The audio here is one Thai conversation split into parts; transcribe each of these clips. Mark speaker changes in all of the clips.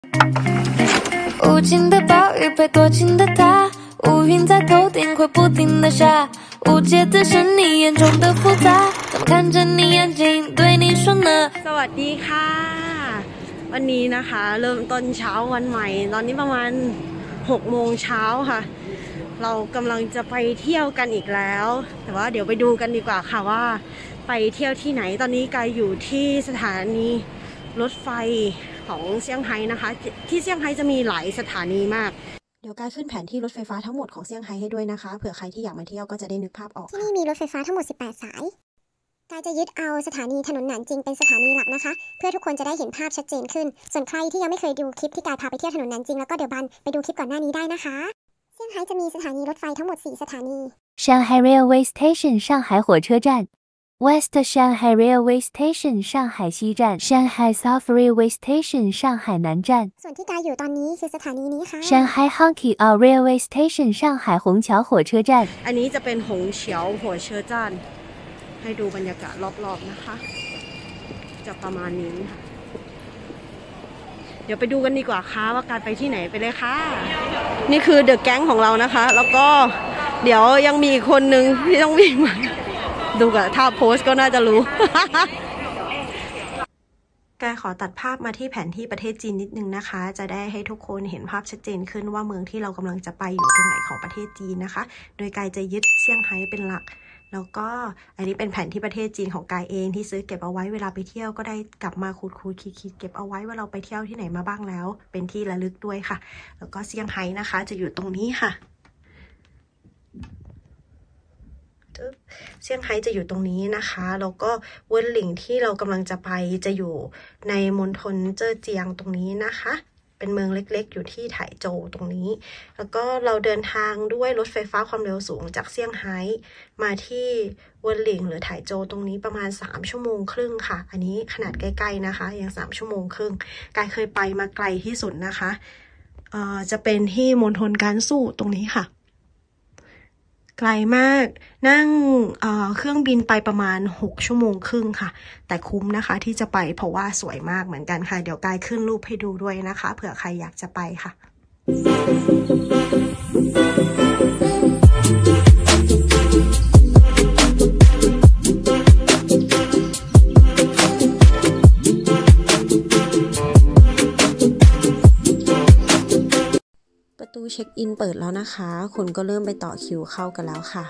Speaker 1: 无情的暴雨陪多情的他，乌云在头顶会不停的下，无解的是你眼中的复杂，怎么看着你眼睛对你说呢？
Speaker 2: สวัสดีค่ะวันนี้นะคะเริ่มต้นเช้าวันใหม่ตอนนี้ประมาณ6 โมงเช้าค่ะเรากำลังจะไปเที่ยวกันอีกแล้วแต่ว่าเดี๋ยวไปดูกันดีกว่าค่ะว่าไปเที่ยวที่ไหนตอนนี้กายอยู่ที่สถานีรถไฟของเซี่ยงไฮ้นะคะที่เซี่ยงไฮ้จะมีหลายสถานีมากเดี๋ยวกายขึ้นแผนที่รถไฟฟ้าทั้งหมดของเซี่ยงไฮ้ให้ด้วยนะคะเผื่อใครที่อยากมาเที่ยวก็จะได้นึกภาพออก
Speaker 3: ที่นี่มีรถไฟฟ้าทั้งหมด18 สายกายจะยึดเอาสถานีถนนหนานจิงเป็นสถานีหลักนะคะเพื่อทุกคนจะได้เห็นภาพชัดเจนขึ้นส่วนใครที่ยังไม่เคยดูคลิปที่กายพาไปเที่ยวถนนหนานจิงแล้วก็เดี๋ยวบันไปดูคลิปก่อนหน้านี้ได้นะคะเซี่ยงไฮ้จะมีสถานีรถไฟทั้งหมด4 สถานี
Speaker 4: Shanghai Railway Station 上海火车站 West Shanghai Railway Station 上海西站 Shanghai South Railway Station 上海南站
Speaker 3: ส่วนที่กายอยู่ตอนนี้คือสถานีนี้ค่ะ
Speaker 4: Shanghai Hongqiao Railway Station 上海虹桥火车站
Speaker 2: อันนี้จะเป็นหงเฉียวหัวเชอจ้านให้ดูบรรยากาศรอบๆนะคะจะประมาณนี้ค่ะเดี๋ยวไปดูกันดีกว่าค่ะว่าการไปที่ไหนไปเลยค่ะนี่คือเดอะแก๊งของเรานะคะแล้วก็เดี๋ยวยังมีอีกคนนึงที่ต้องวิ่งมาดูกับท่าโพสก็น่าจะรู้ กายขอตัดภาพมาที่แผนที่ประเทศจีนนิดนึงนะคะจะได้ให้ทุกคนเห็นภาพชัดเจนขึ้นว่าเมืองที่เรากำลังจะไปอยู่ตรงไหนของประเทศจีนนะคะโดยกายจะยึดเซี่ยงไฮ้เป็นหลักแล้วก็อันนี้เป็นแผนที่ประเทศจีนของกายเองที่ซื้อเก็บเอาไว้เวลาไปเที่ยวก็ได้กลับมาคูดคิดเก็บเอาไว้ว่าเราไปเที่ยวที่ไหนมาบ้างแล้วเป็นที่ระลึกด้วยค่ะแล้วก็เซี่ยงไฮ้นะคะจะอยู่ตรงนี้ค่ะเซี่ยงไฮ้จะอยู่ตรงนี้นะคะแล้วก็เวินหลิงที่เรากำลังจะไปจะอยู่ในมณฑลเจ้อเจียงตรงนี้นะคะเป็นเมืองเล็กๆอยู่ที่ไถโจวตรงนี้แล้วก็เราเดินทางด้วยรถไฟฟ้าความเร็วสูงจากเซี่ยงไฮ้มาที่เวินหลิงหรือไถโจวตรงนี้ประมาณ3 ชั่วโมงครึ่งค่ะอันนี้ขนาดใกล้ๆนะคะยัง3 ชั่วโมงครึ่งกายเคยไปมาไกลที่สุดนะคะจะเป็นที่มณฑลการสู้ตรงนี้ค่ะไกลมากนั่งเครื่องบินไปประมาณ6 ชั่วโมงครึ่งค่ะแต่คุ้มนะคะที่จะไปเพราะว่าสวยมากเหมือนกันค่ะเดี๋ยวกายขึ้นรูปให้ดูด้วยนะคะเผื่อใครอยากจะไปค่ะประตูเช็คอินเปิดแล้วนะคะคนก็เริ่มไปต่อคิวเข้ากันแล้วค่ะ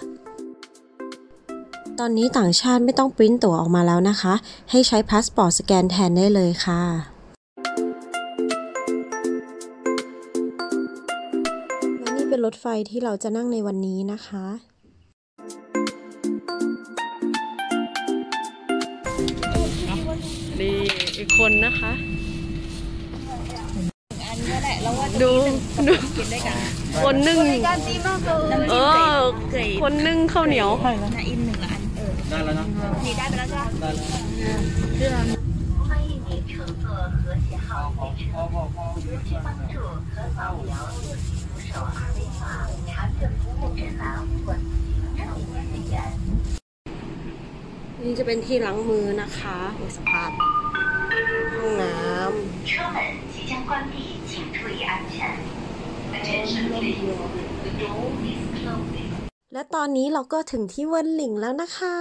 Speaker 2: ตอนนี้ต่างชาติไม่ต้องปริ้นตั๋วออกมาแล้วนะคะให้ใช้พาสปอร์ตสแกนแทนได้เลยค่ะและนี่เป็นรถไฟที่เราจะนั่งในวันนี้นะคะนี่อีกคนนะคะดูคนนึ่งคนนึ่งข้าวเหนียว
Speaker 5: อิน1 อันได้แล้วนะนี่ได้ไปแล้วใช่ไหมได้แล้ว欢迎您乘坐和谐号列车请帮助和扫描电子扶手2维码查阅服务指南或乘务人员นี่จะเป็นที่ล้างมือนะคะในสภาพห้องน้ำ车门即将关闭请注意安全 Attention please the door is closing
Speaker 2: และตอนนี้เราก็ถึงที่เวินหลิงแล้วนะคะ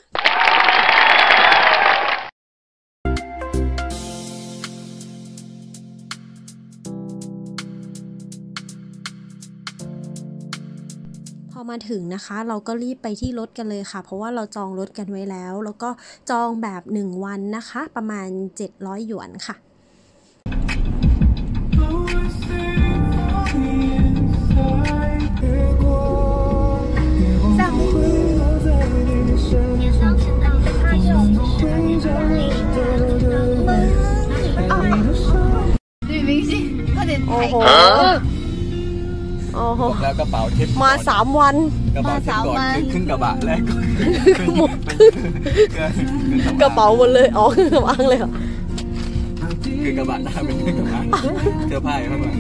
Speaker 2: พอมาถึงนะคะเราก็รีบไปที่รถกันเลยค่ะเพราะว่าเราจองรถกันไว้แล้วแล้วก็จองแบบ1 วันนะคะประมาณ700 หยวนค่ะโอ้โห
Speaker 5: แล้วกระเป๋าทิป
Speaker 2: มา3 วัน
Speaker 5: กระเป๋าทิปก่อนขึ้นกระบะแรกก่อน
Speaker 2: กระเป๋าหมดเลยอ๋อคือกระบังเลยเหรอ
Speaker 5: คือกระบะหน้าเป็นกระบะเสื้อผ้าข้างหลัง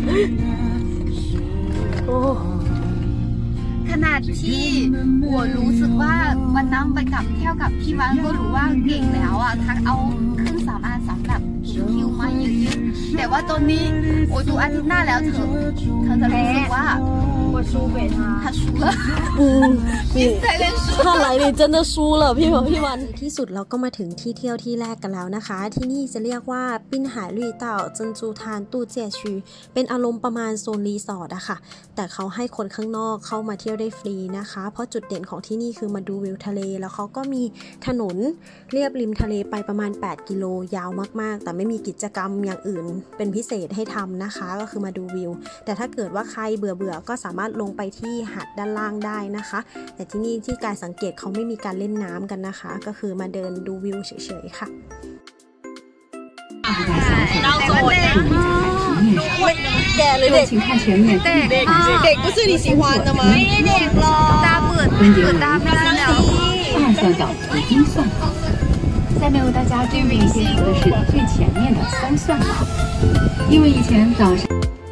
Speaker 6: ขนาดที่我รู้สึกว่าวันนั้นไปกับเที่ยวกับพี่วันก็รู้ว่าเก่งแล้วอ่ะทั้งเอาขึ้น3 อันสำหรับหิวมาเยอะๆแต่ว่าตอนนี้โอ้ดูอาทิตย์หน้าแล้วเธอจะรู้สึกว่า我输给他输了
Speaker 2: 你看来你真的输了พี่วันที่สุดเราก็มาถึงที่เที่ยวที่แรกกันแล้วนะคะที่นี่จะเรียกว่าปิ้นหายลุยเต่าเจินจูทานตู้เจียชูเป็นอารมณ์ประมาณโซนรีสอร์ทอะค่ะแต่เขาให้คนข้างนอกเข้ามาเที่ยวได้ฟรีนะคะเพราะจุดเด่นของที่นี่คือมาดูวิวทะเลแล้วเขาก็มีถนนเรียบริมทะเลไปประมาณ8กิโลยาวมากๆแต่ไม่มีกิจกรรมอย่างอื่นเป็นพิเศษให้ทำนะคะก็คือมาดูวิวแต่ถ้าเกิดว่าใครเบื่อก็สามารถลงไปที่หาดด้านล่างได้นะคะแต่ที่นี่ที่การสังเกตเขาไม่มีการเล่นน้ำกันนะคะก็คือมาเดินดูวิวเฉยๆค่ะแก่เลยเด็กเด็ก不是你喜欢的吗เด็กหรอ
Speaker 6: 大เปิด大ไม่ใช่แล้ว
Speaker 7: 2算岛已经算好了，下面为大家重点介绍的是最前面的3算岛，因为以前岛上。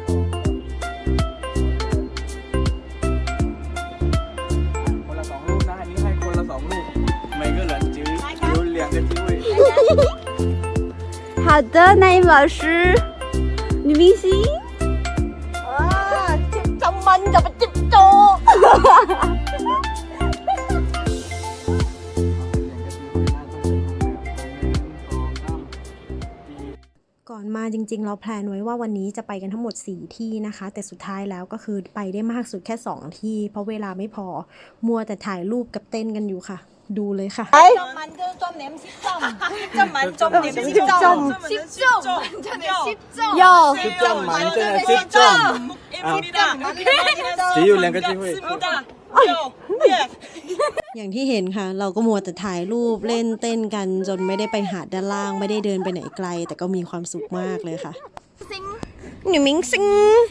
Speaker 6: 好的，那英老师，女明星。
Speaker 2: จำมันจะไปจิบโจก่อนมาจริงๆเราแพลนไว้ว่าวันนี้จะไปกันทั้งหมด4ที่นะคะแต่สุดท้ายแล้วก็คือไปได้มากสุดแค่2ที่เพราะเวลาไม่พอมัวแต่ถ่ายรูปกับเต้นกันอยู่ค่ะดูเลยค่ะจำมันจมเนมซิจมจำมันจมเนมซิจมซิจม要
Speaker 8: จำมัน真的是中只有2个机会
Speaker 2: อย่างที่เห็นค่ะเราก็มัวแต่ถ่ายรูปเล่นเต้นกันจนไม่ได้ไปหาดด้านล่างไม่ได้เดินไปไหนไกลแต่ก็มีความสุขมากเลยค่ะหนูมิงซิง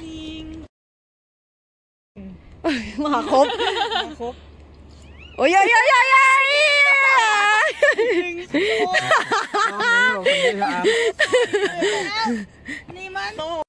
Speaker 2: มาครบโอ้ยนี่มัน